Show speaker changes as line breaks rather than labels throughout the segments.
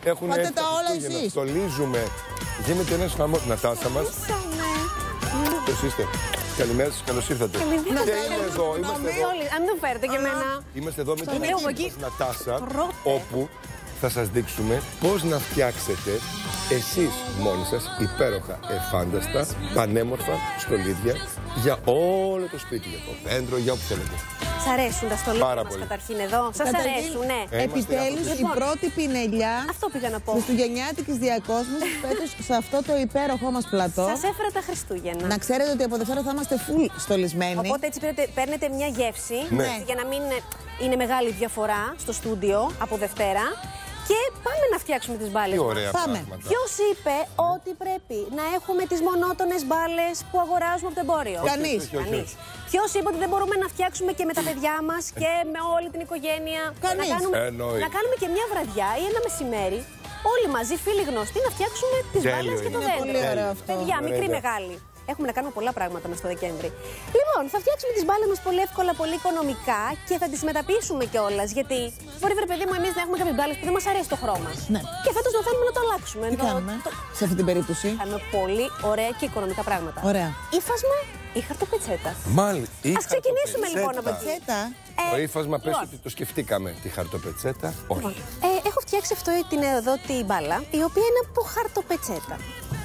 Έχουν
Πάτε
έρθει
τα όλα
Χριστούγεννα.
εσείς.
Στολίζουμε. Γίνεται ένας χαμός. Νατάσα μας. Πώς είστε? Καλημέρα σας, καλώς ήρθατε. Και είμαι εδώ, είμαστε εδώ.
Αν δεν φέρετε και εμένα.
Είμαστε εδώ με την
βλέπω
δική
εκεί.
μας Νατάσα,
Πρώτε.
όπου θα σας δείξουμε πώς να φτιάξετε εσείς μόνοι σας υπέροχα, εφάνταστα, πανέμορφα στολίδια για όλο το σπίτι, για το δέντρο, για όπου θέλετε.
Σ' αρέσουν τα στολίδια
Πάρα
μας
πολύ.
καταρχήν εδώ. Σας αρέσουν, ναι.
Επιτέλους η
Λοιπόν,
πρώτη πινελιά
Αυτό πήγα να πω.
χριστουγεννιάτικης διακόσμησης φέτος σε αυτό το υπέροχο μας πλατό.
Σας έφερα τα Χριστούγεννα.
Να ξέρετε ότι από Δευτέρα θα είμαστε full στολισμένοι.
Οπότε έτσι παίρνετε μια γεύση
Ναι.
για να μην είναι μεγάλη διαφορά στο στούντιο από Δευτέρα. Και πάμε να φτιάξουμε τις μπάλες.
Τι ωραία
Πάμε.
πράγματα.
Ποιος είπε ότι πρέπει να έχουμε τις μονότονες μπάλες που αγοράζουμε από το εμπόριο?
Κανείς.
Όχι, όχι,
Κανείς. Ποιος είπε ότι δεν μπορούμε να φτιάξουμε και με τα παιδιά μας και με όλη την οικογένεια?
Κανείς.
Εννοεί.
Να κάνουμε και μια βραδιά ή ένα μεσημέρι, όλοι μαζί, φίλοι γνωστοί, να φτιάξουμε τις
Τέλειο
μπάλες και το
είναι.
δέντρο.
Πολύ ωραίο αυτό.
Παιδιά, μικρή,
Ωραία.
μεγάλη. Έχουμε να κάνουμε πολλά πράγματα μες στο Δεκέμβρη. Λοιπόν, θα φτιάξουμε τις μπάλες μας πολύ εύκολα, πολύ οικονομικά και θα τις μεταποιήσουμε κιόλας. Γιατί μπορεί, βρε παιδί μου, εμείς να έχουμε κάποιες μπάλες που δεν μας αρέσει το χρώμα.
Ναι.
Και φέτος να θέλουμε να το αλλάξουμε.
Τι κάνουμε σε αυτή την περίπτωση?
Κάνουμε πολύ ωραία και οικονομικά πράγματα.
Ωραία.
Ύφασμα ή χαρτοπετσέτα.
Μάλιστα.
Ας ξεκινήσουμε λοιπόν από εκεί.
Πετσέτα.
Το ύφασμα πες
λοιπόν.
ότι το σκεφτήκαμε. Τη χαρτοπετσέτα, όχι.
Έχω φτιάξει αυτό την εδώ την μπάλα, η οποία είναι από χαρτοπετσέτα.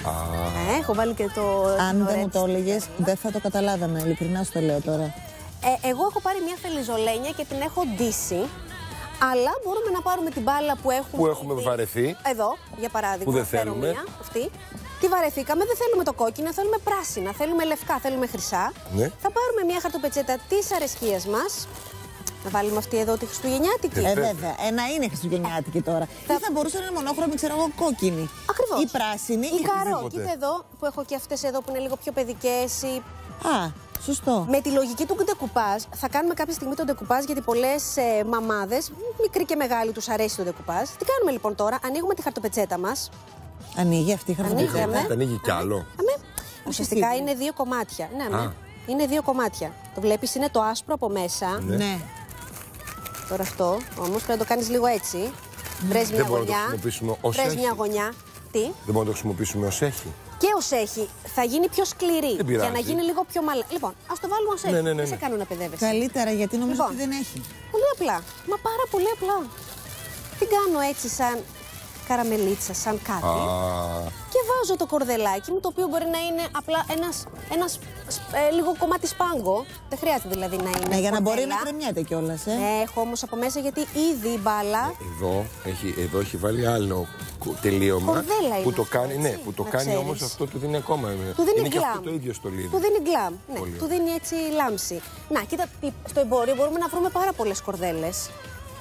Έχω βάλει και το.
Αν δεν
red
μου το έλεγες, δεν θα το καταλάβαμε. Ειλικρινά σου το λέω τώρα.
Εγώ έχω πάρει μια φελιζολένια και την έχω ντύσει. Αλλά μπορούμε να πάρουμε την μπάλα που έχουμε
Που βαρεθεί.
Εδώ, για παράδειγμα.
Που δεν
φέρω
θέλουμε.
Μία, αυτή. Τι βαρεθήκαμε, δεν θέλουμε το κόκκινο, θέλουμε πράσινα, θέλουμε λευκά, θέλουμε χρυσά.
Ναι.
Θα πάρουμε μια χαρτοπετσέτα της αρεσκίας μας. Να βάλουμε αυτή εδώ τη χριστουγεννιάτικη.
Βέβαια. Να είναι χριστουγεννιάτικη τώρα. Ή θα μπορούσε να είναι μονόχρωμη, ξέρω εγώ, κόκκινη.
Ακριβώς.
Ή πράσινη.
Ή καρό.
οτιδήποτε.
Κοίτα εδώ που έχω και αυτές εδώ που είναι λίγο πιο παιδικές.
Α, σωστό.
Με τη λογική του ντεκουπάζ, θα κάνουμε κάποια στιγμή τον ντεκουπάζ γιατί πολλές μαμάδες, μικροί και μεγάλοι, τους αρέσει το ντεκουπάζ. Τι κάνουμε λοιπόν τώρα, ανοίγουμε τη χαρτοπετσέτα μας.
Ανοίγει αυτή η
Ανοίγαμε.
χαρτοπετσέτα.
Θα ανοίγει κι άλλο.
Ουσιαστικά
σίγουρα.
είναι δύο κομμάτια. Ναι,
Α.
ναι. Είναι δύο κομμάτια. Το βλέπεις, είναι το άσπρο από μέσα.
Ναι.
Τώρα αυτό όμως πρέπει να το κάνεις λίγο έτσι. Βρες μια
Δεν μπορούμε να το
γωνιά.
χρησιμοποιήσουμε ως
Βρες
έχει.
μια γωνιά. Τι.
Δεν μπορούμε να το χρησιμοποιήσουμε ως έχει.
Και ως έχει, θα γίνει πιο σκληρή.
Δεν πειράζει.
Για να γίνει λίγο πιο μαλακή. Λοιπόν, ας το βάλουμε ως έχει.
Ναι, ναι, ναι,
Δεν σε
ναι.
κάνω να παιδεύεσαι.
Καλύτερα, γιατί νομίζω
Λοιπόν.
ότι δεν έχει.
Πολύ απλά. Μα πάρα πολύ απλά. Την κάνω έτσι σαν καραμελίτσα, σαν κάτι. Και βάζω το κορδελάκι μου, το οποίο μπορεί να είναι απλά ένας λίγο κομμάτι σπάγκο. Δεν χρειάζεται δηλαδή να είναι.
Ναι, για να μπορεί
κορδέλα.
να κρεμιέται κιόλας,
Έχω όμως από μέσα γιατί ήδη η μπάλα.
Εδώ έχει βάλει άλλο τελείωμα
Κορδέλα είναι
που το
αυτό,
κάνει,
έτσι,
ναι, που το
να
κάνει
ξέρεις.
όμως αυτό του δίνει ακόμα.
Του δίνει
είναι και
γκλάμ.
αυτό το ίδιο στολίδι.
Του δίνει γκλάμ. Ναι,
Πολύ
του δίνει έτσι λάμψη. Να, κοίτα, στο εμπόριο μπορούμε να βρούμε πάρα πολλές κορδέλες.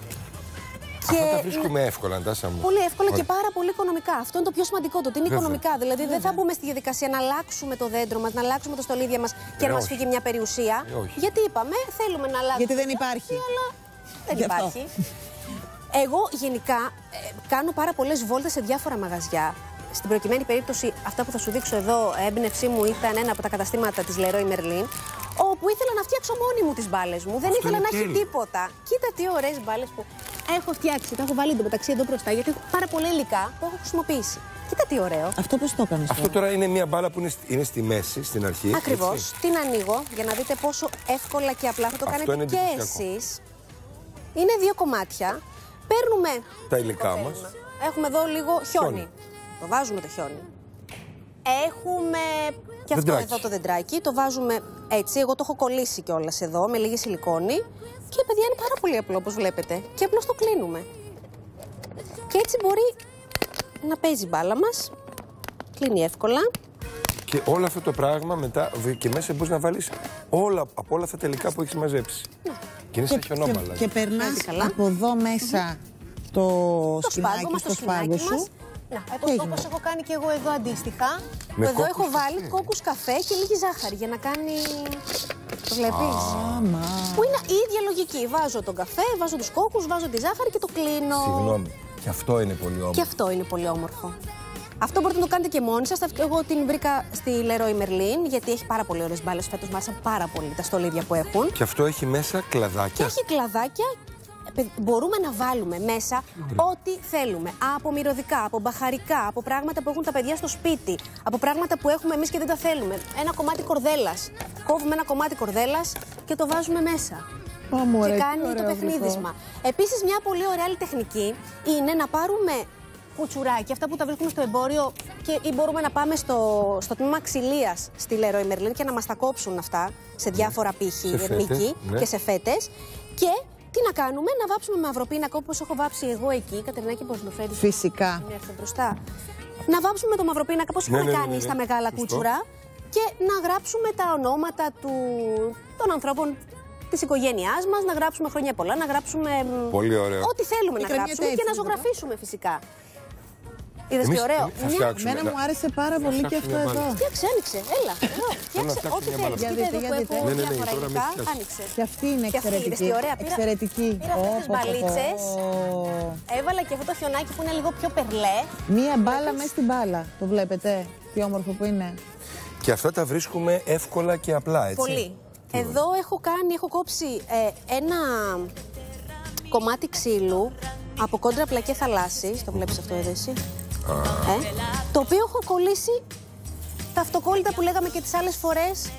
Αυτά τα βρίσκουμε εύκολα, Αντάσα μου.
Πολύ εύκολα και
Ωραία.
πάρα πολύ οικονομικά. Αυτό είναι το πιο σημαντικό, το ότι είναι
Βέβαια.
οικονομικά. Δηλαδή δεν θα μπούμε στη διαδικασία να αλλάξουμε το δέντρο μας, να αλλάξουμε το στολίδια μας και να μας
όχι.
φύγει μια περιουσία.
Όχι.
Γιατί είπαμε, θέλουμε να αλλάξουμε.
Γιατί δεν
το
υπάρχει.
δέντρο, Αλλά δεν
Γι' αυτό.
υπάρχει. Εγώ γενικά κάνω πάρα πολλές βόλτες σε διάφορα μαγαζιά. Στην προκειμένη περίπτωση, αυτά που θα σου δείξω εδώ, έμπνευσή μου ήταν ένα από τα καταστήματα της Leroy Merlin, όπου ήθελα να φτιάξω μόνη μου τις μπάλες μου. Δεν ήθελα
είναι
να έχει
τέλειο.
τίποτα. Κοίτα τι ωραίες μπάλες που έχω φτιάξει. Τα έχω βάλει εντωμεταξύ εδώ μπροστά, γιατί έχω πάρα πολλά υλικά που έχω χρησιμοποιήσει. Κοίτα τι ωραίο.
Αυτό πώς το έκανες
Αυτό τώρα είναι μια μπάλα που είναι στη μέση, στην αρχή.
Ακριβώς.
έτσι.
Την ανοίγω για να δείτε πόσο εύκολα και απλά θα το
Αυτό
κάνετε
είναι
και
εντυπωσιακό.
εσείς. Είναι δύο κομμάτια. Παίρνουμε
Τα υλικά μας.
Έχουμε εδώ λίγο χιόνι.
Χιόνι.
Το βάζουμε το χιόνι. Έχουμε και αυτό
Δεντράκι.
εδώ το δεντράκι. Το βάζουμε έτσι. Εγώ το έχω κολλήσει κιόλας εδώ με λίγη σιλικόνη. Και παιδιά είναι πάρα πολύ απλό όπως βλέπετε. Και απλώς το κλείνουμε. Και έτσι μπορεί να παίζει η μπάλα μας. Κλείνει εύκολα.
Και όλο αυτό το πράγμα μετά και μέσα μπορείς να βάλεις από όλα αυτά τα υλικά που έχεις μαζέψει. Και είναι σαν χιονόμαλα.
Και περνάς
Άντε καλά.
από εδώ μέσα το
Το σπάγκο
σκηνάκι
μας,
στο
το
σπάγκο
σκηνάκι
σου.
μας. Να,
Τι έγινε?
όπως έχω κάνει και εγώ εδώ αντίστοιχα.
Με
Εδώ
κόκκους
έχω βάλει
καφέ.
κόκκους καφέ και λίγη ζάχαρη για να κάνει. Το βλέπεις.
Άμα.
Που είναι η ίδια λογική. Βάζω τον καφέ, βάζω τους κόκκους, βάζω τη ζάχαρη και το κλείνω.
Συγγνώμη. Και αυτό είναι πολύ όμορφο.
Και αυτό είναι πολύ όμορφο. Αυτό μπορείτε να το κάνετε και μόνοι σας. Εγώ την βρήκα στη Leroy Merlin, γιατί έχει πάρα πολύ ωραίες μπάλες. Φέτος μ' άρεσαν πάρα πολύ τα στολίδια που έχουν.
Και αυτό έχει μέσα
Και
κλαδάκια.
έχει κλαδάκια. μπορούμε να βάλουμε μέσα ό,τι θέλουμε. Από μυρωδικά, από μπαχαρικά, από πράγματα που έχουν τα παιδιά στο σπίτι, από πράγματα που έχουμε εμείς και δεν τα θέλουμε. Ένα κομμάτι κορδέλας. Κόβουμε ένα κομμάτι κορδέλας και το βάζουμε μέσα. Και κάνει το παιχνίδισμα. Επίσης, μια πολύ ωραία άλλη τεχνική είναι να πάρουμε κουτσουράκια, αυτά που τα βρίσκουμε στο εμπόριο, ή μπορούμε να πάμε στο τμήμα ξυλίας στη Leroy Merlin και να μας τα κόψουν αυτά σε διάφορα πύχη, ερμική και σε φέτες. Και τι να κάνουμε, να βάψουμε μαυροπίνακα όπως έχω βάψει εγώ εκεί. Κατερινάκη, πώς το φέρεις?
Φυσικά.
Μπροστά. Να βάψουμε το μαυροπίνακα όπως είχαμε κάνει στα μεγάλα κούτσουρα και να γράψουμε τα ονόματα των ανθρώπων της οικογένειάς μας, να γράψουμε χρόνια πολλά, να γράψουμε ό,τι θέλουμε να γράψουμε και να ζωγραφίσουμε φυσικά. Είδες τι ωραίο?
Εμένα μου άρεσε πάρα πολύ και αυτό εδώ.
Φτιάξε, άνοιξε, έλα. Φτιάξε ό,τι θέλεις. Κοίτα εδώ που έχω διάφορα υλικά, άνοιξε.
Και αυτή είναι εξαιρετική. Εξαιρετική.
Πήρα αυτές τις μπαλίτσες, έβαλα και αυτό το χιονάκι που είναι λίγο πιο περλέ.
Μία μπάλα μέσα στην μπάλα. Το βλέπετε, τι όμορφο που είναι.
Και αυτά τα βρίσκουμε εύκολα και απλά, έτσι.
Πολύ. Εδώ έχω κόψει ένα κομμάτι ξύλου από κόντρα πλακέ θαλάσσης. Το βλέπεις αυτό εδώ εσύ? Το οποίο έχω κολλήσει τα αυτοκόλλητα που λέγαμε και τις άλλες φορές.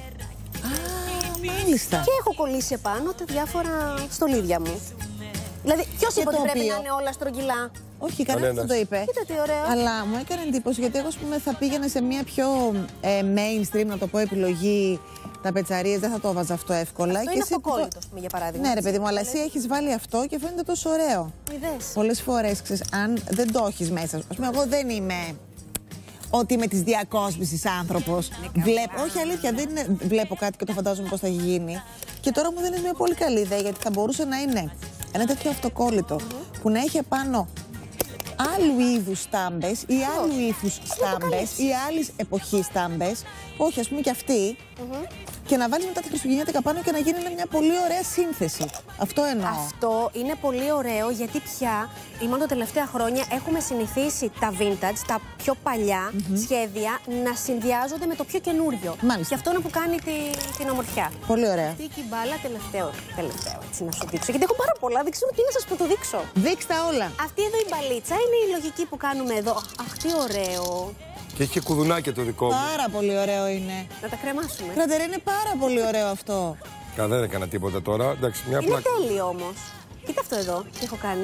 Μάλιστα.
Και έχω κολλήσει επάνω τα διάφορα στολίδια μου. Δηλαδή, ποιος είπε ότι πρέπει να είναι όλα στρογγυλά?
Όχι, κανένας δεν το είπε.
Κοίτα τι ωραίο.
Αλλά μου έκανε εντύπωση γιατί εγώ, ας πούμε, θα πήγαινε σε μια πιο mainstream, να το πω, επιλογή. Τα πετσαρίες δεν θα το έβαζα αυτό εύκολα.
Αυτό είναι αυτοκόλλητο, για παράδειγμα.
Ναι, ρε παιδί μου, αλλά εσύ έχεις βάλει αυτό και φαίνεται τόσο ωραίο. Πολλές φορές, ξέρεις, αν δεν το έχεις μέσα. Ας πούμε, εγώ δεν είμαι ότι είμαι της διακόσμησης άνθρωπος. Όχι, αλήθεια, δεν είναι, βλέπω κάτι και το φαντάζομαι πώς θα γίνει. Και τώρα μου δίνεις μια πολύ καλή ιδέα, γιατί θα μπορούσε να είναι ένα τέτοιο αυτοκόλλητο που να έχει επάνω άλλου είδους στάμπες ή άλλου είδους στάμπες ή άλλης εποχής στάμπες. Όχι, ας πούμε και αυτή. Και να βάλεις μετά τη χριστουγεννιάτικα πάνω και να γίνει μια πολύ ωραία σύνθεση. Αυτό εννοώ.
Αυτό είναι πολύ ωραίο γιατί πια, μόνο τα τελευταία χρόνια, έχουμε συνηθίσει τα vintage, τα πιο παλιά σχέδια να συνδυάζονται με το πιο καινούριο.
Μάλιστα.
Και αυτό είναι που κάνει την ομορφιά.
Πολύ ωραία.
Αυτή η μπάλα τελευταίο, έτσι να σου δείξω. Γιατί έχω πάρα πολλά, δεν ξέρω τι να σας πω, το δείξω.
Δείξτε όλα.
Αυτή εδώ η μπαλίτσα είναι η λογική που κάνουμε εδώ. Αχ, τι ωραίο.
Και έχει και κουδουνάκια το δικό μου.
Πάρα πολύ ωραίο είναι.
Να τα κρεμάσουμε.
Κρατερέ, είναι πάρα πολύ ωραίο αυτό.
Δεν έκανα τίποτα τώρα. Εντάξει, μια
είναι
πλάκα.
τέλειο όμως. Κοίτα αυτό εδώ, τι έχω κάνει.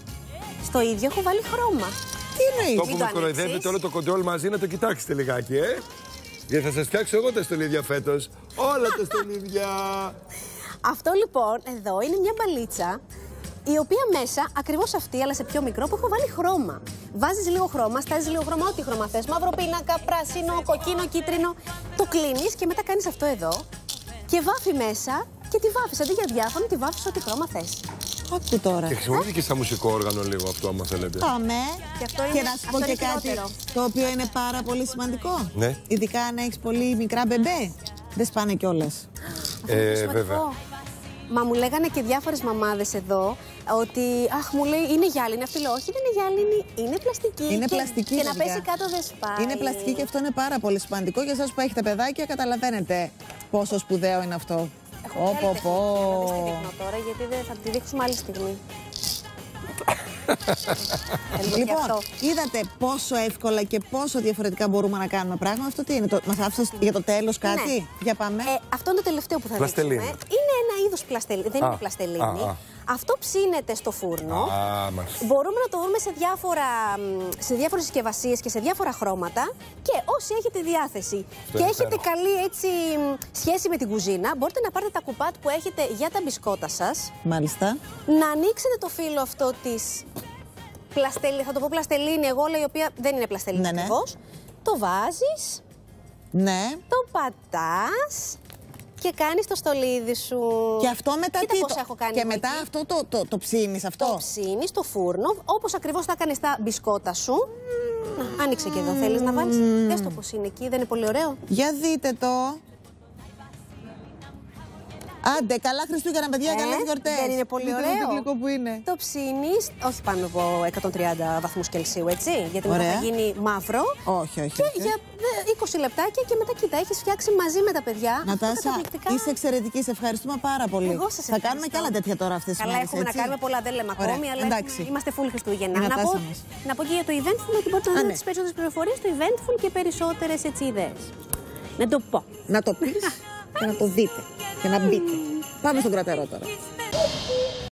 Στο ίδιο έχω βάλει χρώμα.
Τι εννοείς?
Αυτό που με κοροϊδεύετε όλο το κοντρόλ μαζί, να το κοιτάξετε λιγάκι, Γιατί θα σας φτιάξω εγώ τα στολίδια φέτος. Όλα τα στολίδια.
Αυτό λοιπόν εδώ είναι μια μπαλίτσα, η οποία μέσα, ακριβώς αυτή, αλλά σε πιο μικρό, που έχω βάλει χρώμα. Βάζεις λίγο χρώμα, στάζεις λίγο χρώμα, ό,τι χρώμα θες. Μαύρο πίνακα, πράσινο, κοκκίνο, κίτρινο. Το κλείνεις και μετά κάνεις αυτό εδώ και βάφει μέσα και τη βάφεις. Αντί για διάφανο, τη βάφεις ό,τι χρώμα θες.
Άκου τώρα.
Και χρησιμοποιείται και σαν μουσικό όργανο λίγο αυτό, άμα θέλετε.
Πάμε.
Και, αυτό είναι,
και να σου πω και κάτι το οποίο είναι πάρα πολύ σημαντικό.
Ναι.
Ειδικά αν έχεις πολύ μικρά μπεμπέ. Δεν σπάνε κιόλας.
Βέβαια.
Μα μου λέγανε και διάφορες μαμάδες εδώ ότι αχ, μου λέει είναι γυάλινη. Αυτή λέω, όχι, δεν είναι γυάλινη, είναι πλαστική.
Είναι πλαστική.
Και να πέσει κάτω δεν σπάει.
Είναι πλαστική και αυτό είναι πάρα πολύ σημαντικό. Για εσάς που έχετε παιδάκια, καταλαβαίνετε πόσο σπουδαίο είναι αυτό.
Έχω δεν τη δείχνω τώρα, γιατί θα τη δείξουμε άλλη στιγμή.
Λοιπόν, είδατε πόσο εύκολα και πόσο διαφορετικά μπορούμε να κάνουμε πράγματα. Αυτό τι είναι, μας άφησες για το τέλος κάτι?
Ναι.
Για πάμε.
Αυτό είναι το τελευταίο που θα δείξουμε. Είναι ένα είδος πλαστελίνη, δεν είναι πλαστελίνη. Αυτό ψήνεται στο φούρνο. Μπορούμε να το βρούμε σε διάφορες συσκευασίες και σε διάφορα χρώματα. Και όσοι έχετε διάθεση και έχετε καλή έτσι σχέση με την κουζίνα, μπορείτε να πάρετε τα κουπάτ που έχετε για τα μπισκότα σας.
Μάλιστα.
Να ανοίξετε το φύλλο αυτό της πλαστελίνη, θα το πω πλαστελίνη εγώ, η οποία δεν είναι πλαστελίνη ακριβώς. Το βάζεις.
Ναι.
Το πατάς. Και κάνεις το στολίδι σου.
Και αυτό μετά
τι έχω κάνει.
Και μετά αυτό το ψήνεις αυτό.
Το ψήνεις στο φούρνο, όπως ακριβώς θα κάνεις τα μπισκότα σου. Να, άνοιξε και εδώ, θέλεις να βάλεις. Δες το πώς είναι εκεί, δεν είναι πολύ ωραίο?
Για δείτε το. Άντε, καλά Χριστούγεννα, παιδιά, καλές γιορτές.
Δεν είναι πολύ ωραίο?
Το γλυκό που είναι.
Το ψήνεις, όχι πάνω από 130 βαθμούς Κελσίου, έτσι. Γιατί μετά θα γίνει μαύρο.
Όχι.
Και για 20 λεπτάκια και μετά κοίτα, έχεις φτιάξει μαζί με τα παιδιά.
Νατάσα, είσαι εξαιρετική. Σε ευχαριστούμε πάρα πολύ.
Εγώ σας
θα κάνουμε και άλλα τέτοια τώρα αυτές τις μέρες.
Καλά, έχουμε να κάνουμε πολλά, δεν λέμε ακόμη, αλλά είμαστε full Χριστούγεννα. Να πω και για το Eventful ότι μπορείτε να δείτε τις περισσότερες πληροφορίες στο Eventful και περισσότερες ιδέες. Να το πω.
Να το πεις και να το δείτε και να μπείτε. Πάμε στον κρατερό τώρα.